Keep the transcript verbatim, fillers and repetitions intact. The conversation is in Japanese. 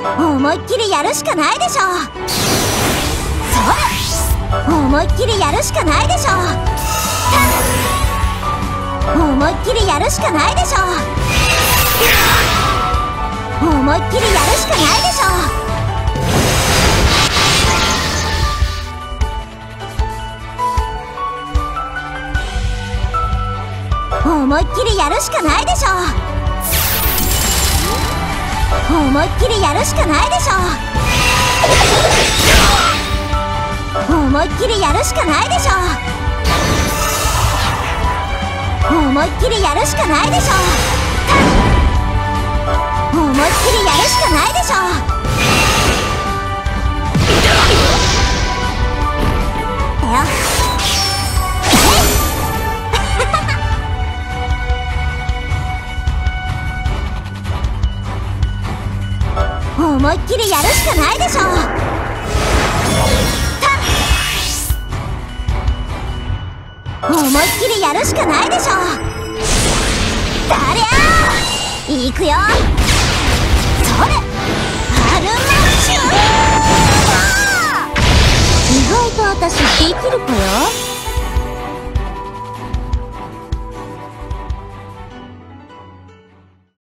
思いっきりやるしかないでしょ。それ、思いっきりやるしかないでしょ。思いっきりやるしかないでしょ。思いっきりやるしかないでしょ。思いっきりやるしかないでしょ。思いっきりやるしかないでしょ。思いっきりやるしかないでしょ。思いっきりやるしかないでしょ。思いっきりやるしかないでしょ。よ思いっきりやるしかないでしょ。思いっきりやるしかないでしょ。だりゃーいくよ。それ、アルマッシュ。意外と私できるか